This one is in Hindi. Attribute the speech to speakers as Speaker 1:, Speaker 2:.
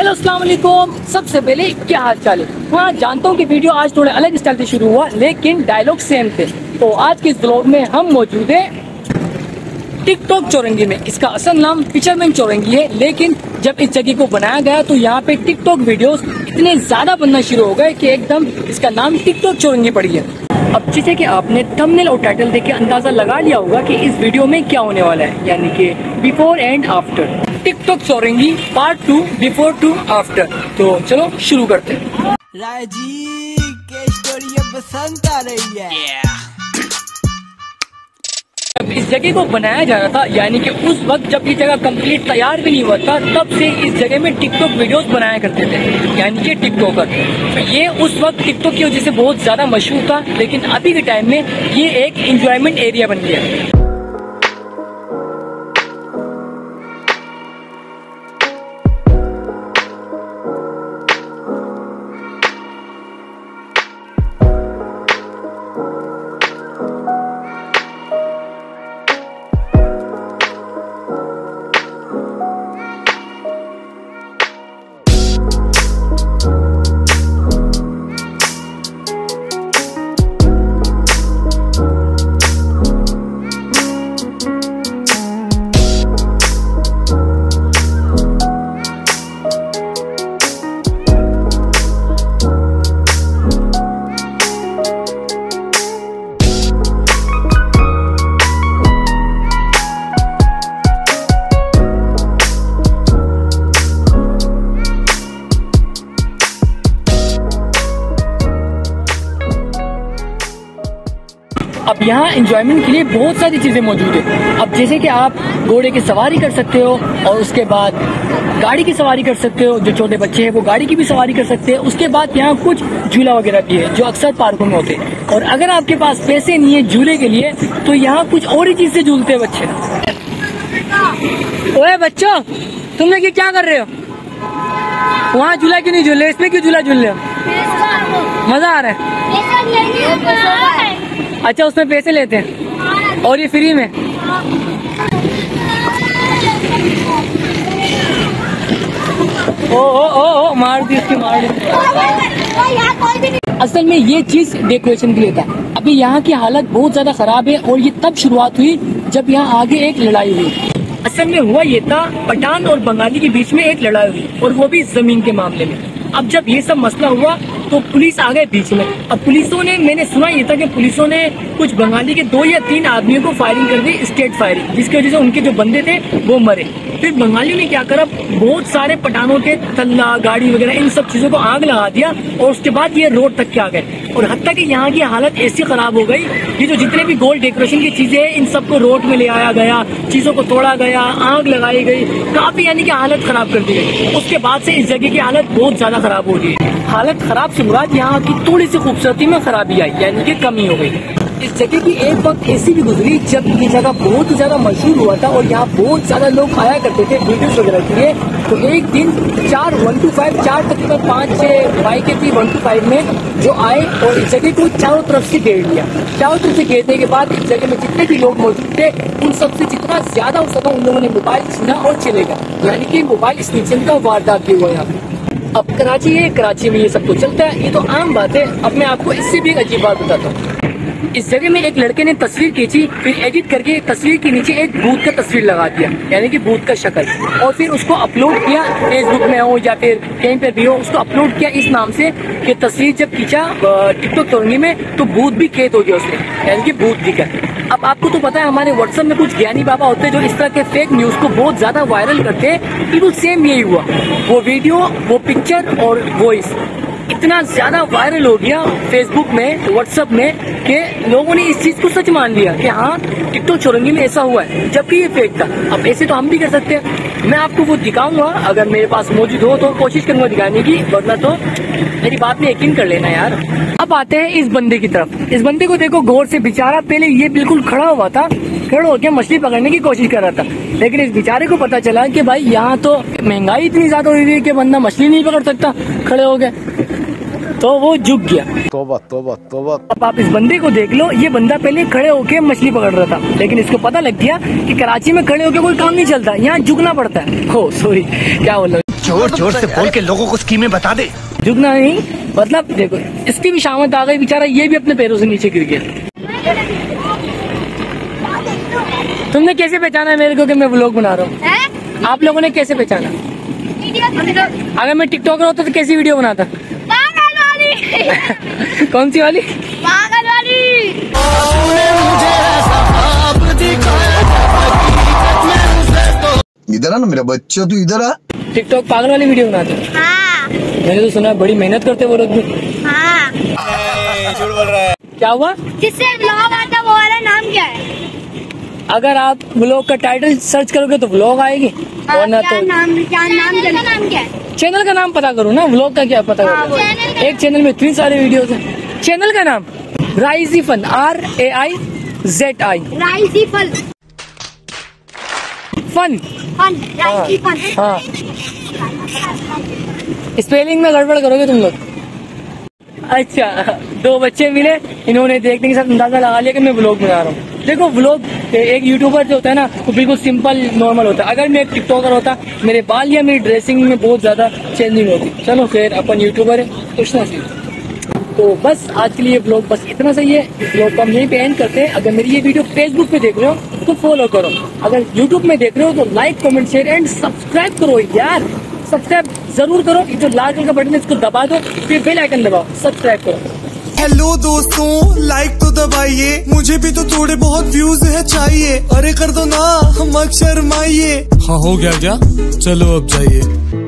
Speaker 1: हेलो अस्सलाम वालेकुम। सबसे पहले क्या हाल चाल है। हाँ, जानता हूँ कि वीडियो आज थोड़े अलग स्टाइल से शुरू हुआ, लेकिन डायलॉग सेम थे। तो आज के इस ब्लॉग में हम मौजूद हैं टिकटॉक चौरंगी में। इसका असल नाम फिशरमैन चौरंगी है, लेकिन जब इस जगह को बनाया गया तो यहाँ पे टिकटॉक वीडियोस इतने ज्यादा बनना शुरू हो गए कि एकदम इसका नाम टिकटॉक चौरंगी पड़ गया। अब जैसे कि आपने थंबनेल और टाइटल देख के अंदाजा लगा लिया होगा कि इस वीडियो में क्या होने वाला है, यानी कि before and after TikTok Chaurangi part 2 before to after. तो चलो शुरू करते हैं।
Speaker 2: राजी के स्टोरी पसंद आ रही है।
Speaker 1: जब इस जगह को बनाया जा रहा था, यानी कि उस वक्त जब ये जगह कंप्लीट तैयार भी नहीं हुआ था, तब से इस जगह में टिकटॉक वीडियोस बनाया करते थे, यानी कि टिकटॉकर। तो ये उस वक्त टिकटॉक की वजह से बहुत ज्यादा मशहूर था, लेकिन अभी के टाइम में ये एक एंजॉयमेंट एरिया बन गया। अब यहाँ एंजॉयमेंट के लिए बहुत सारी चीजें मौजूद है। अब जैसे कि आप घोड़े की सवारी कर सकते हो, और उसके बाद गाड़ी की सवारी कर सकते हो। जो छोटे बच्चे हैं वो गाड़ी की भी सवारी कर सकते हैं। उसके बाद यहाँ कुछ झूला वगैरह भी है जो अक्सर पार्कों में होते हैं। और अगर आपके पास पैसे नहीं है झूले के लिए, तो यहाँ कुछ और ही चीज से झूलते हैं बच्चे। ओए बच्चों, तुम लोग ये क्या कर रहे हो? वहाँ झूला क्यों नहीं झूल रहे? इसमें क्यों झूला झूल रहे हो? मजा आ रहा है? अच्छा, उसमें पैसे लेते हैं और ये फ्री में। ओ मार दी इसकी, मार दी। असल में ये चीज डेकोरेशन के लिए था। अभी यहाँ की हालत बहुत ज्यादा खराब है, और ये तब शुरुआत हुई जब यहाँ आगे एक लड़ाई हुई। असल में हुआ ये था, पठान और बंगाली के बीच में एक लड़ाई हुई, और वो भी जमीन के मामले में। अब जब ये सब मसला हुआ तो पुलिस आ गए बीच में। अब पुलिसों ने, मैंने सुना ये था कि पुलिसों ने कुछ बंगाली के 2 या 3 आदमियों को फायरिंग कर दी, स्टेट फायरिंग, जिसकी वजह से उनके जो बंदे थे वो मरे। फिर बंगालियों ने क्या करा, बहुत सारे पठानों के तल्ला, गाड़ी वगैरह, इन सब चीजों को आग लगा दिया, और उसके बाद ये रोड तक के आ गए। और हत्ता कि यहाँ की हालत ऐसी खराब हो गई, ये जो जितने भी गोल्ड डेकोरेशन की चीजें हैं, इन सबको रोड में ले आया गया, चीजों को तोड़ा गया, आग लगाई गई, काफी यानी कि हालत खराब कर दी गई। उसके बाद से इस जगह की हालत बहुत ज्यादा खराब हो गई। हालत खराब से मुराद यहाँ की थोड़ी सी खूबसूरती में खराबी आई, यानी कि कमी हो गई। इस जगह की एक वक्त ऐसी भी गुजरी जब ये जगह बहुत ही ज्यादा मशहूर हुआ था, और यहाँ बहुत ज्यादा लोग आया करते थे वीडियोस वगैरह के लिए। तो एक दिन 4 तकरीबन 5-6 बाइकें थी 125 में, जो आए और इस जगह को चारों तरफ से घेर लिया। चारों तरफ से घेरने के बाद इस जगह में जितने भी लोग मौजूद थे, उन सबसे जितना ज्यादा हो सका उन लोगों ने मोबाइल छीना और चले गए, यानी कि मोबाइल स्नीचिंग का वारदात भी हुआ यहाँ पे। अब कराची है, कराची में ये सब कुछ चलता है, ये तो आम बात है। अब मैं आपको इससे भी एक अजीब बात बताता हूँ। इस जगह में एक लड़के ने तस्वीर खींची, फिर एडिट करके तस्वीर के नीचे एक भूत का तस्वीर लगा दिया, यानी कि भूत का शक्ल, और फिर उसको अपलोड किया, फेसबुक में हो या फिर कहीं पर भी हो, उसको अपलोड किया इस नाम से कि तस्वीर जब खींचा टिकटॉक चौरंगी में तो भूत भी कैद हो गया उसमें, यानी कि भूत दिखा। अब आपको तो पता है हमारे व्हाट्सएप में कुछ ज्ञानी बाबा होते हैं जो इस तरह के फेक न्यूज को बहुत ज्यादा वायरल करते हैं। बिल्कुल सेम यही हुआ। वो वीडियो, वो पिक्चर और वॉइस इतना ज्यादा वायरल हो गया फेसबुक में, व्हाट्सएप में, कि लोगों ने इस चीज को सच मान लिया कि हाँ टिकटॉक चौरंगी में ऐसा हुआ है, जबकि ये फेक था। अब ऐसे तो हम भी कर सकते हैं। मैं आपको वो दिखाऊंगा, अगर मेरे पास मौजूद हो तो कोशिश करूंगा दिखाने की, वरना तो मेरी बात में यकीन कर लेना यार। अब आते हैं इस बंदे की तरफ। इस बंदे को देखो गौर से, बेचारा पहले ये बिल्कुल खड़ा हुआ था, खड़ा होकर मछली पकड़ने की कोशिश कर रहा था, लेकिन इस बेचारे को पता चला कि भाई यहाँ तो महंगाई इतनी ज्यादा हुई है कि बंदा मछली नहीं पकड़ सकता, खड़े हो गए, तो वो झुक गया।
Speaker 3: तौबा तौबा तौबा।
Speaker 1: अब आप इस बंदे को देख लो, ये बंदा पहले खड़े होके मछली पकड़ रहा था, लेकिन इसको पता लग गया कि कराची में खड़े होके कोई काम नहीं चलता, यहाँ झुकना पड़ता है। हो सॉरी, क्या बोल रहा हूँ।
Speaker 3: जोर जोर से बोल के लोगों को स्कीमें बता दे।
Speaker 1: झुकना नहीं, मतलब देखो इसकी भी शामत आ गई, बेचारा ये भी अपने पैरों से नीचे गिर गया। तुमने कैसे पहचाना मेरे को कि मैं व्लॉग बना रहा हूँ? आप लोगों ने कैसे पहचाना? अगर मैं टिकटॉकर होता तो कैसी वीडियो बनाता?
Speaker 4: पागल वाली।
Speaker 1: कौन सी वाली?
Speaker 4: पागल वाली।
Speaker 5: इधर आ ना मेरा बच्चा, तू इधर आ।
Speaker 1: टिकटॉक पागल वाली वीडियो बनाते?
Speaker 4: हाँ
Speaker 1: मैंने तो सुना बड़ी मेहनत करते वो लोग भी।
Speaker 4: हाँ।
Speaker 5: झूठ बोल रहा है।
Speaker 1: क्या हुआ?
Speaker 4: जिससे ब्लॉग आता वो वाला नाम क्या है?
Speaker 1: अगर आप व्लॉग का टाइटल सर्च करोगे तो व्लॉग आएगी, और ना
Speaker 4: क्या
Speaker 1: तो
Speaker 4: नाम क्या है?
Speaker 1: चैनल का नाम पता करो ना, व्लॉग का क्या पता करो। एक चैनल में इतनी सारी वीडियोस हैं। चैनल का नाम राइजी फन, RAIZI
Speaker 4: राइसी फल।
Speaker 1: फन।
Speaker 4: फन राइसी फन।
Speaker 1: हाँ, स्पेलिंग में गड़बड़ करोगे तुम लोग। अच्छा, दो बच्चे मिले, इन्होंने देखने के साथ अंदाजा लगा लिया कि मैं व्लॉग बना रहा हूँ। देखो व्लॉग, एक यूट्यूबर जो होता है ना वो बिल्कुल सिंपल नॉर्मल होता है। अगर मैं एक टिकटॉकर होता, मेरे बाल या मेरी ड्रेसिंग में बहुत ज्यादा चेंजिंग होती। चलो खैर, अपन यूट्यूबर है, कुछ ना सीख। तो बस आज के लिए व्लॉग बस इतना सही है। इस व्लॉग को हम यहीं पे एंड करते हैं। अगर मेरी ये वीडियो फेसबुक पे देख रहे हो तो फॉलो करो, अगर यूट्यूब में देख रहे हो तो like comment share and subscribe करो यार। सब्सक्राइब जरूर करो, ये जो लाल कलर का बटन है इसको दबा दो, फिर बेल आइकन दबाओ, सब्सक्राइब करो।
Speaker 2: हेलो दोस्तों, लाइक तो दबाइए, मुझे भी तो थोड़े बहुत व्यूज है चाहिए। अरे कर दो ना, मत शर्माइए। हाँ हो गया क्या? चलो अब जाइए।